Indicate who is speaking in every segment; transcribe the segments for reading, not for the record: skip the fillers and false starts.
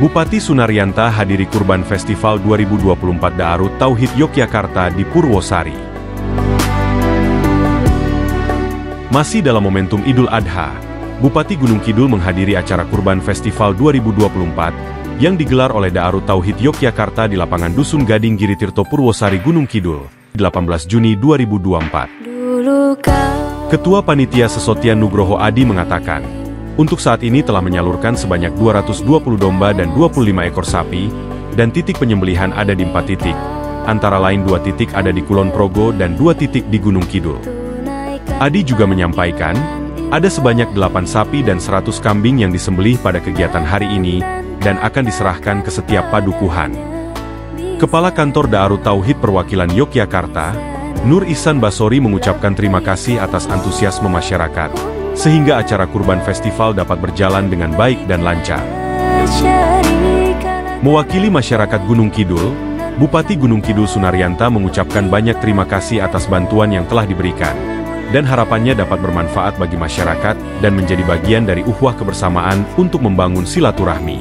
Speaker 1: Bupati Sunaryanta hadiri Kurban Festival 2024 Daarut Tauhid Yogyakarta di Purwosari. Masih dalam momentum Idul Adha, Bupati Gunung Kidul menghadiri acara Kurban Festival 2024 yang digelar oleh Daarut Tauhid Yogyakarta di lapangan Dusun Gading Giritirto Purwosari Gunung Kidul, 18 Juni 2024. Ketua Panitia Sesotian Nugroho Adi mengatakan, untuk saat ini telah menyalurkan sebanyak 220 domba dan 25 ekor sapi, dan titik penyembelihan ada di 4 titik, antara lain 2 titik ada di Kulon Progo dan 2 titik di Gunung Kidul. Adi juga menyampaikan, ada sebanyak 8 sapi dan 100 kambing yang disembelih pada kegiatan hari ini, dan akan diserahkan ke setiap padukuhan. Kepala Kantor Daarut Tauhid Perwakilan Yogyakarta, Nur Ihsan Basori mengucapkan terima kasih atas antusiasme masyarakat, sehingga acara Kurban Festival dapat berjalan dengan baik dan lancar. Mewakili masyarakat Gunung Kidul, Bupati Gunung Kidul Sunaryanta mengucapkan banyak terima kasih atas bantuan yang telah diberikan, dan harapannya dapat bermanfaat bagi masyarakat dan menjadi bagian dari ukhuwah kebersamaan untuk membangun silaturahmi.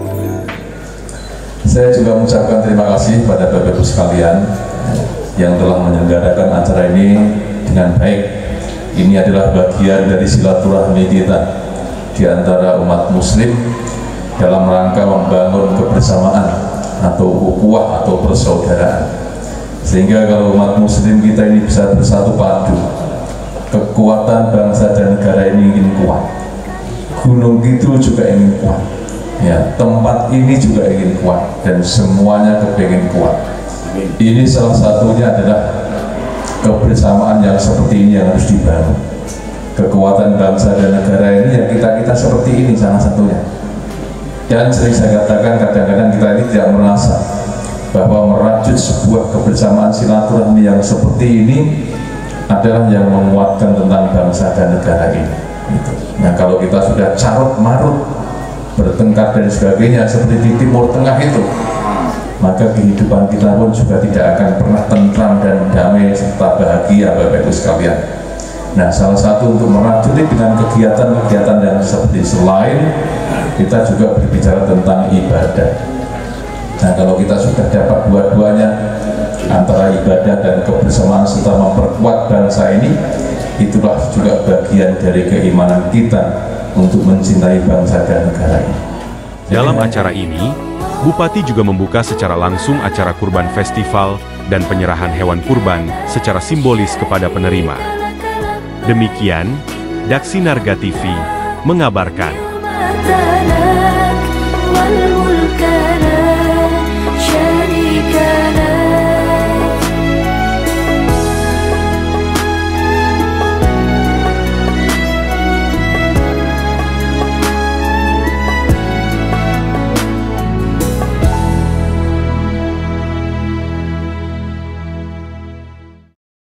Speaker 2: Saya juga mengucapkan terima kasih pada Bapak Ibu sekalian yang telah menyelenggarakan acara ini dengan baik. Ini adalah bagian dari silaturahmi kita di antara umat muslim dalam rangka membangun kebersamaan atau ukhuwah atau persaudaraan. Sehingga kalau umat muslim kita ini bisa bersatu padu, kekuatan bangsa dan negara ini ingin kuat. Gunung Kidul juga ingin kuat. Ya, tempat ini juga ingin kuat dan semuanya kepingin kuat. Ini salah satunya adalah kebersamaan yang seperti ini yang harus dibangun. Kekuatan bangsa dan negara ini yang kita seperti ini salah satunya. Dan sering saya katakan, kadang-kadang kita ini tidak merasa bahwa merajut sebuah kebersamaan silaturahmi yang seperti ini adalah yang menguatkan tentang bangsa dan negara ini. Nah, kalau kita sudah carut marut, bertengkar dan sebagainya seperti di Timur Tengah itu, maka kehidupan kita pun juga tidak akan pernah tentram dan damai serta bahagia, Bapak Ibu sekalian. Nah, salah satu untuk merajut dengan kegiatan-kegiatan yang seperti selain kita juga berbicara tentang ibadah. Nah, kalau kita sudah dapat dua-duanya, antara ibadah dan kebersamaan serta memperkuat bangsa ini, itulah juga bagian dari keimanan kita untuk mencintai bangsa dan negara ini.
Speaker 1: Dalam acara ini, Bupati juga membuka secara langsung acara Kurban Festival dan penyerahan hewan kurban secara simbolis kepada penerima. Demikian, Daksi Narga TV mengabarkan.